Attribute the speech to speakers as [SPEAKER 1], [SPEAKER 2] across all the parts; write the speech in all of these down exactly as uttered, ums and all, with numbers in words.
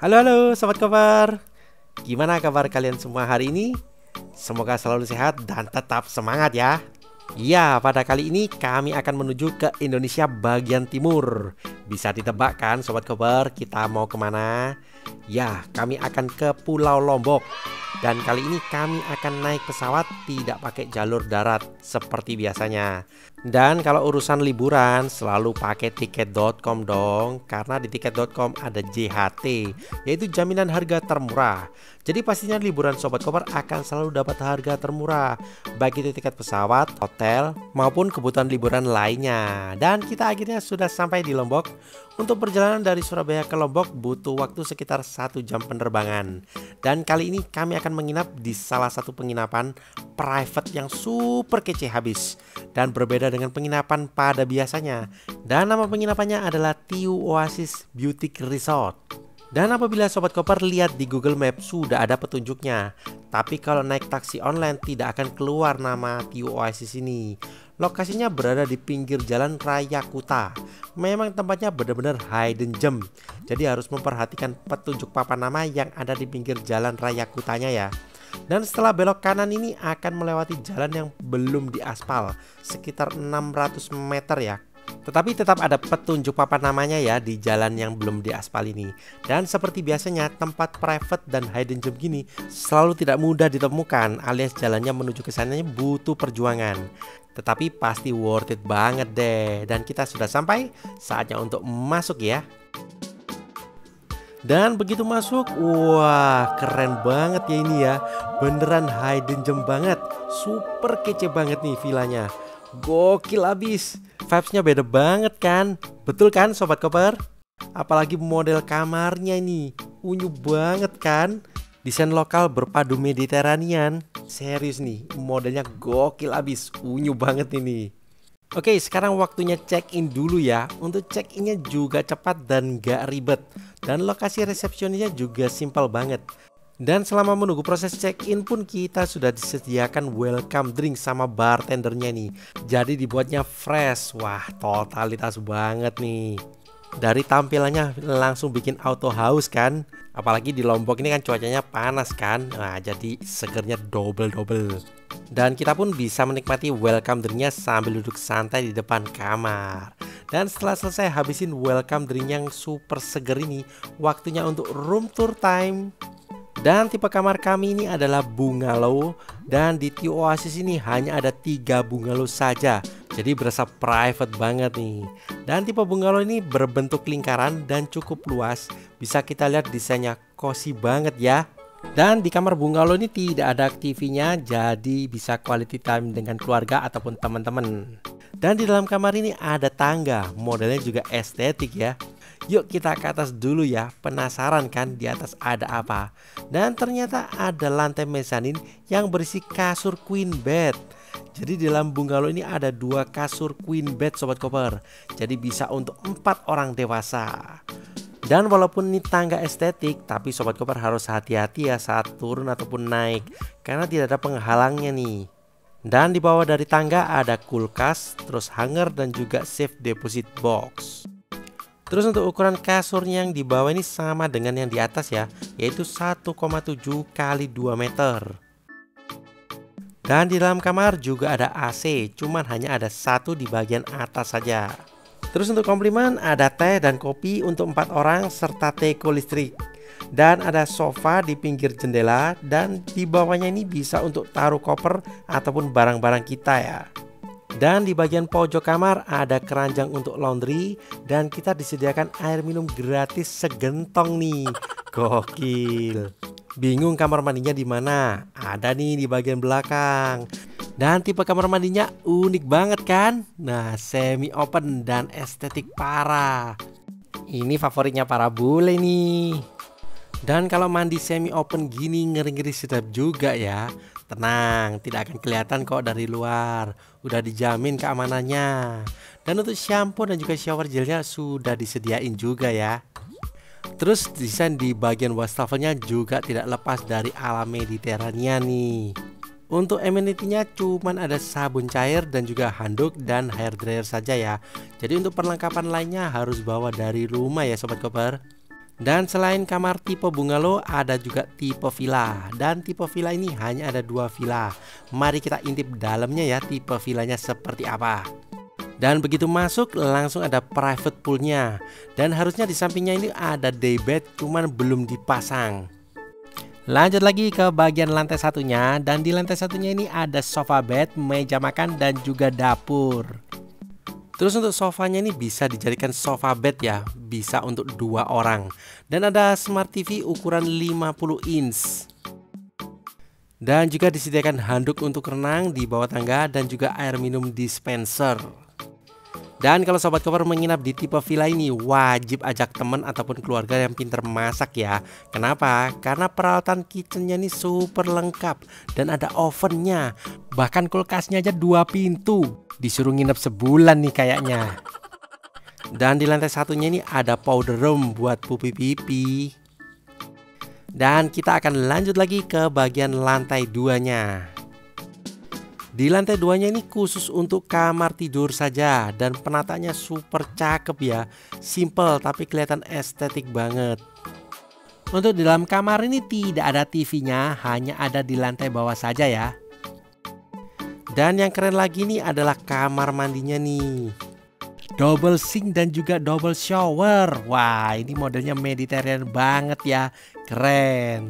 [SPEAKER 1] Halo halo Sobat Koper. Gimana kabar kalian semua hari ini? Semoga selalu sehat dan tetap semangat ya. Iya, pada kali ini kami akan menuju ke Indonesia bagian timur. Bisa ditebak kan Sobat Koper, kita mau kemana? Ya, kami akan ke Pulau Lombok. Dan kali ini kami akan naik pesawat, tidak pakai jalur darat seperti biasanya. Dan kalau urusan liburan selalu pakai tiket dot com dong. Karena di tiket dot com ada J H T, yaitu jaminan harga termurah. Jadi pastinya liburan Sobat Koper akan selalu dapat harga termurah, baik itu tiket pesawat, hotel, maupun kebutuhan liburan lainnya. Dan kita akhirnya sudah sampai di Lombok. Untuk perjalanan dari Surabaya ke Lombok butuh waktu sekitar satu jam penerbangan. Dan kali ini kami akan menginap di salah satu penginapan private yang super kece habis dan berbeda dengan penginapan pada biasanya. Dan nama penginapannya adalah Tiu Oasis Boutique Resort. Dan apabila Sobat Koper lihat di Google Maps sudah ada petunjuknya. Tapi kalau naik taksi online tidak akan keluar nama Tiu Oasis ini. Lokasinya berada di pinggir jalan Raya Kuta. Memang tempatnya benar-benar hidden gem. Jadi harus memperhatikan petunjuk papan nama yang ada di pinggir jalan Raya Kutanya ya. Dan setelah belok kanan ini akan melewati jalan yang belum diaspal, sekitar enam ratus meter ya. Tetapi tetap ada petunjuk papan namanya ya di jalan yang belum diaspal ini. Dan seperti biasanya tempat private dan hidden gem gini selalu tidak mudah ditemukan, alias jalannya menuju ke sananya butuh perjuangan. Tetapi pasti worth it banget deh. Dan kita sudah sampai, saatnya untuk masuk ya. Dan begitu masuk, wah keren banget ya ini ya. Beneran hidden gem banget. Super kece banget nih villanya. Gokil abis. Vibesnya beda banget kan? Betul kan Sobat Koper? Apalagi model kamarnya ini unyu banget kan? Desain lokal berpadu Mediterranean. Serius nih, modelnya gokil abis, unyu banget ini. Oke, sekarang waktunya check-in dulu ya. Untuk check-innya juga cepat dan gak ribet. Dan lokasi resepsionisnya juga simpel banget. Dan selama menunggu proses check-in pun kita sudah disediakan welcome drink sama bartendernya nih. Jadi dibuatnya fresh. Wah, totalitas banget nih. Dari tampilannya langsung bikin auto haus kan. Apalagi di Lombok ini kan cuacanya panas kan. Nah, jadi segernya double-double. Dan kita pun bisa menikmati welcome drinknya sambil duduk santai di depan kamar. Dan setelah selesai habisin welcome drink yang super seger ini, waktunya untuk room tour time. Dan tipe kamar kami ini adalah bungalow. Dan di Tiu Oasis ini hanya ada tiga bungalow saja. Jadi berasa private banget nih. Dan tipe bungalow ini berbentuk lingkaran dan cukup luas. Bisa kita lihat desainnya cozy banget ya. Dan di kamar bungalow ini tidak ada T V-nya. Jadi bisa quality time dengan keluarga ataupun teman-teman. Dan di dalam kamar ini ada tangga. Modelnya juga estetik ya. Yuk kita ke atas dulu ya. Penasaran kan di atas ada apa? Dan ternyata ada lantai mezanin yang berisi kasur queen bed. Jadi di dalam bungalow ini ada dua kasur queen bed Sobat Koper. Jadi bisa untuk empat orang dewasa. Dan walaupun ini tangga estetik, tapi Sobat Koper harus hati-hati ya saat turun ataupun naik. Karena tidak ada penghalangnya nih. Dan di bawah dari tangga ada kulkas, terus hanger dan juga safe deposit box. Terus untuk ukuran kasurnya yang di bawah ini sama dengan yang di atas ya, yaitu satu koma tujuh kali dua meter. Dan di dalam kamar juga ada A C, cuman hanya ada satu di bagian atas saja. Terus untuk komplimen ada teh dan kopi untuk empat orang serta teko listrik. Dan ada sofa di pinggir jendela dan di bawahnya ini bisa untuk taruh koper ataupun barang-barang kita ya. Dan di bagian pojok kamar ada keranjang untuk laundry dan kita disediakan air minum gratis segentong nih. Gokil. Bingung kamar mandinya di mana? Ada nih di bagian belakang. Dan tipe kamar mandinya unik banget kan? Nah, semi open dan estetik parah. Ini favoritnya para bule nih. Dan kalau mandi semi open gini ngeri-ngeri sedap juga ya. Tenang, tidak akan kelihatan kok dari luar. Udah dijamin keamanannya. Dan untuk shampoo dan juga shower gelnya sudah disediain juga ya. Terus desain di bagian wastafelnya juga tidak lepas dari alam Mediterania nih. Untuk amenity-nya cuman ada sabun cair dan juga handuk dan hair dryer saja ya. Jadi untuk perlengkapan lainnya harus bawa dari rumah ya Sobat Koper. Dan selain kamar tipe bungalow, ada juga tipe villa. Dan tipe villa ini hanya ada dua villa. Mari kita intip dalamnya ya, tipe villanya seperti apa. Dan begitu masuk langsung ada private poolnya. Dan harusnya di sampingnya ini ada daybed, cuman belum dipasang. Lanjut lagi ke bagian lantai satunya. Dan di lantai satunya ini ada sofa bed, meja makan, dan juga dapur. Terus untuk sofanya ini bisa dijadikan sofa bed ya, bisa untuk dua orang. Dan ada smart T V ukuran lima puluh inch. Dan juga disediakan handuk untuk renang di bawah tangga dan juga air minum dispenser. Dan kalau sobat koper menginap di tipe villa ini, wajib ajak teman ataupun keluarga yang pintar masak ya. Kenapa? Karena peralatan kitchennya ini super lengkap dan ada ovennya. Bahkan kulkasnya aja dua pintu. Disuruh nginep sebulan nih kayaknya. Dan di lantai satunya ini ada powder room buat pupi pipi. Dan kita akan lanjut lagi ke bagian lantai duanya. Di lantai duanya ini khusus untuk kamar tidur saja. Dan penataannya super cakep ya. Simple tapi kelihatan estetik banget. Untuk di dalam kamar ini tidak ada T V-nya, hanya ada di lantai bawah saja ya. Dan yang keren lagi nih adalah kamar mandinya nih. Double sink dan juga double shower. Wah, ini modelnya Mediterranean banget ya. Keren.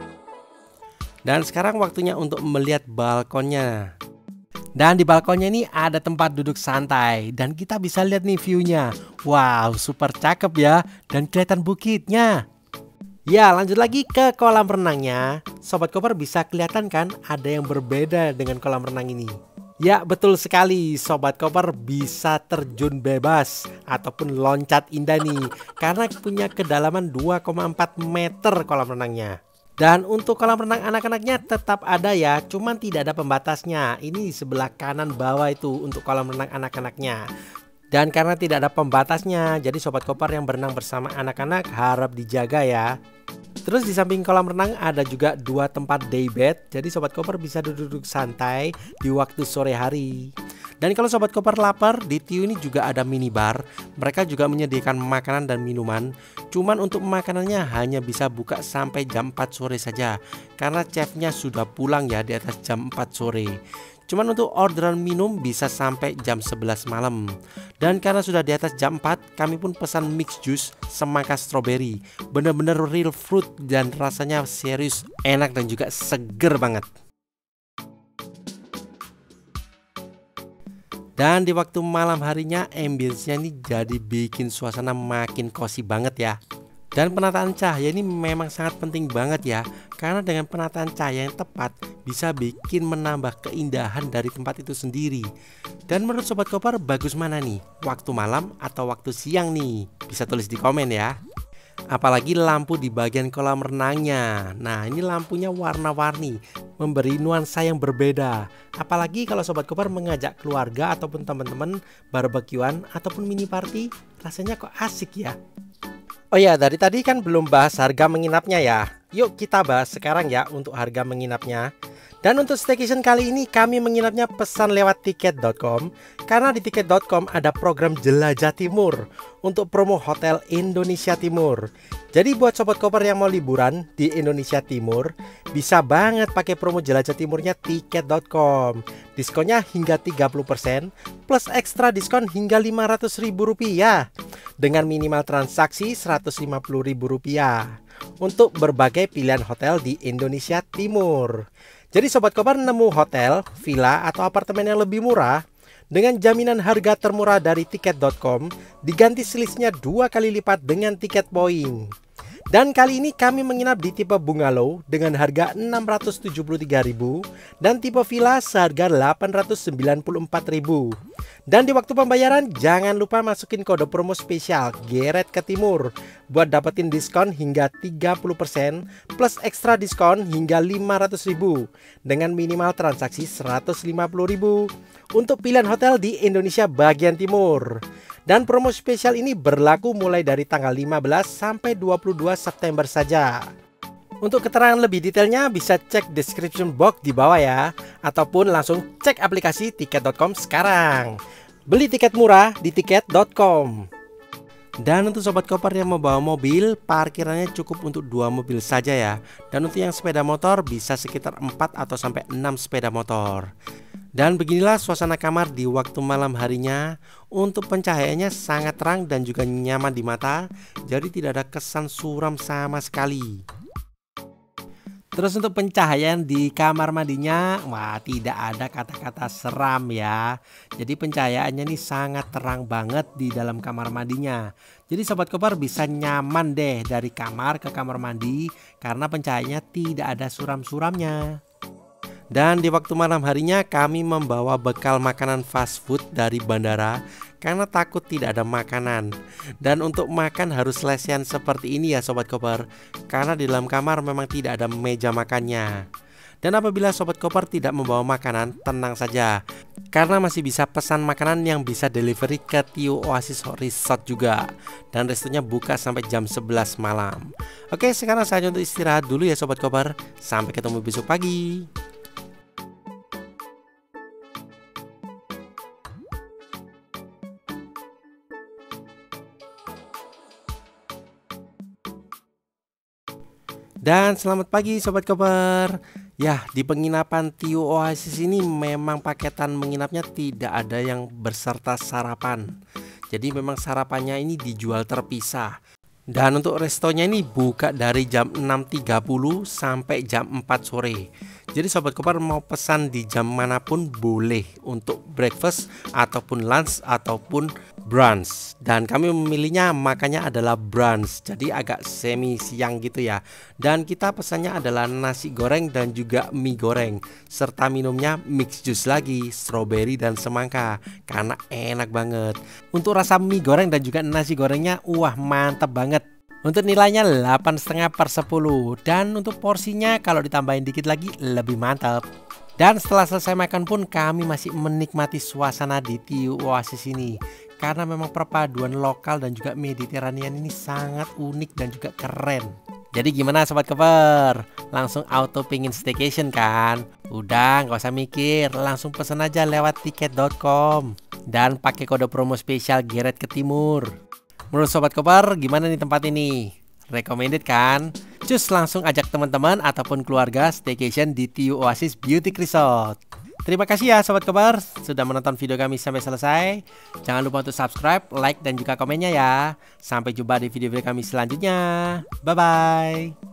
[SPEAKER 1] Dan sekarang waktunya untuk melihat balkonnya. Dan di balkonnya ini ada tempat duduk santai. Dan kita bisa lihat nih view-nya. Wow, super cakep ya. Dan kelihatan bukitnya. Ya, lanjut lagi ke kolam renangnya. Sobat koper bisa kelihatan kan ada yang berbeda dengan kolam renang ini. Ya, betul sekali. Sobat koper bisa terjun bebas ataupun loncat indah nih. Karena punya kedalaman dua koma empat meter kolam renangnya. Dan untuk kolam renang anak-anaknya tetap ada ya, cuman tidak ada pembatasnya. Ini di sebelah kanan bawah itu untuk kolam renang anak-anaknya. Dan karena tidak ada pembatasnya, jadi sobat koper yang berenang bersama anak-anak harap dijaga ya. Terus di samping kolam renang ada juga dua tempat daybed. Jadi sobat koper bisa duduk-duduk santai di waktu sore hari. Dan kalau sobat koper lapar, di Tiu ini juga ada minibar. Mereka juga menyediakan makanan dan minuman. Cuman untuk makanannya hanya bisa buka sampai jam empat sore saja. Karena chefnya sudah pulang ya di atas jam empat sore. Cuman untuk orderan minum bisa sampai jam sebelas malam. Dan karena sudah di atas jam empat, kami pun pesan mix juice semangka strawberry. Bener-bener real fruit dan rasanya serius enak dan juga seger banget. Dan di waktu malam harinya ambience-nya ini jadi bikin suasana makin cozy banget ya. Dan penataan cahaya ini memang sangat penting banget ya. Karena dengan penataan cahaya yang tepat bisa bikin menambah keindahan dari tempat itu sendiri. Dan menurut sobat koper bagus mana nih? Waktu malam atau waktu siang nih? Bisa tulis di komen ya. Apalagi lampu di bagian kolam renangnya. Nah, ini lampunya warna-warni, memberi nuansa yang berbeda. Apalagi kalau sobat koper mengajak keluarga ataupun teman-teman barbekyuan ataupun mini party, rasanya kok asik ya. Oh ya, dari tadi kan belum bahas harga menginapnya ya. Yuk kita bahas sekarang ya untuk harga menginapnya. Dan untuk staycation kali ini kami menginapnya pesan lewat tiket dot com. Karena di tiket dot com ada program Jelajah Timur untuk promo Hotel Indonesia Timur. Jadi buat sobat koper yang mau liburan di Indonesia Timur, bisa banget pakai promo Jelajah Timurnya tiket dot com. Diskonnya hingga tiga puluh persen plus ekstra diskon hingga lima ratus ribu rupiah dengan minimal transaksi seratus lima puluh ribu rupiah untuk berbagai pilihan hotel di Indonesia Timur. Jadi sobat koper nemu hotel, villa atau apartemen yang lebih murah dengan jaminan harga termurah dari tiket dot com diganti selisihnya dua kali lipat dengan tiket poin. Dan kali ini kami menginap di tipe bungalow dengan harga enam ratus tujuh puluh tiga ribu dan tipe villa seharga delapan ratus sembilan puluh empat ribu. Dan di waktu pembayaran jangan lupa masukin kode promo spesial Geret ke Timur buat dapetin diskon hingga tiga puluh persen plus ekstra diskon hingga lima ratus ribu dengan minimal transaksi seratus lima puluh ribu untuk pilihan hotel di Indonesia bagian timur. Dan promo spesial ini berlaku mulai dari tanggal lima belas sampai dua puluh dua September saja. Untuk keterangan lebih detailnya bisa cek description box di bawah ya. Ataupun langsung cek aplikasi tiket dot com sekarang. Beli tiket murah di tiket dot com. Dan untuk sobat koper yang membawa mobil, parkirannya cukup untuk dua mobil saja ya. Dan untuk yang sepeda motor bisa sekitar empat atau sampai enam sepeda motor. Dan beginilah suasana kamar di waktu malam harinya. Untuk pencahayaannya sangat terang dan juga nyaman di mata, jadi tidak ada kesan suram sama sekali. Terus untuk pencahayaan di kamar mandinya, wah tidak ada kata-kata seram ya. Jadi pencahayaannya nih sangat terang banget di dalam kamar mandinya. Jadi sobat koper bisa nyaman deh dari kamar ke kamar mandi karena pencahayaannya tidak ada suram-suramnya. Dan di waktu malam harinya kami membawa bekal makanan fast food dari bandara karena takut tidak ada makanan. Dan untuk makan harus lesehan seperti ini ya sobat koper, karena di dalam kamar memang tidak ada meja makannya. Dan apabila sobat koper tidak membawa makanan, tenang saja, karena masih bisa pesan makanan yang bisa delivery ke Tio Oasis Resort juga. Dan restonya buka sampai jam sebelas malam. Oke, sekarang saatnya untuk istirahat dulu ya sobat koper. Sampai ketemu besok pagi. Dan selamat pagi sobat koper. Ya, di penginapan Tio Oasis ini memang paketan menginapnya tidak ada yang berserta sarapan. Jadi memang sarapannya ini dijual terpisah. Dan untuk restonya ini buka dari jam enam tiga puluh sampai jam empat sore. Jadi sobat koper mau pesan di jam manapun boleh untuk breakfast ataupun lunch ataupun brunch. Dan kami memilihnya makannya adalah brunch, jadi agak semi siang gitu ya. Dan kita pesannya adalah nasi goreng dan juga mie goreng, serta minumnya mix juice lagi, strawberry dan semangka, karena enak banget. Untuk rasa mie goreng dan juga nasi gorengnya wah mantap banget. Untuk nilainya delapan koma lima per sepuluh. Dan untuk porsinya kalau ditambahin dikit lagi lebih mantap. Dan setelah selesai makan pun kami masih menikmati suasana di Tio Oasis ini, karena memang perpaduan lokal dan juga Mediterranean ini sangat unik dan juga keren. Jadi gimana sobat koper? Langsung auto pingin staycation kan? Udah nggak usah mikir, langsung pesen aja lewat tiket dot com. Dan pakai kode promo spesial Geret ke Timur. Menurut sobat koper gimana nih tempat ini? Recommended kan? Cus langsung ajak teman-teman ataupun keluarga staycation di Tio Oasis Beauty Resort. Terima kasih ya sobat koper sudah menonton video kami sampai selesai. Jangan lupa untuk subscribe, like dan juga komennya ya. Sampai jumpa di video-video kami selanjutnya. Bye bye.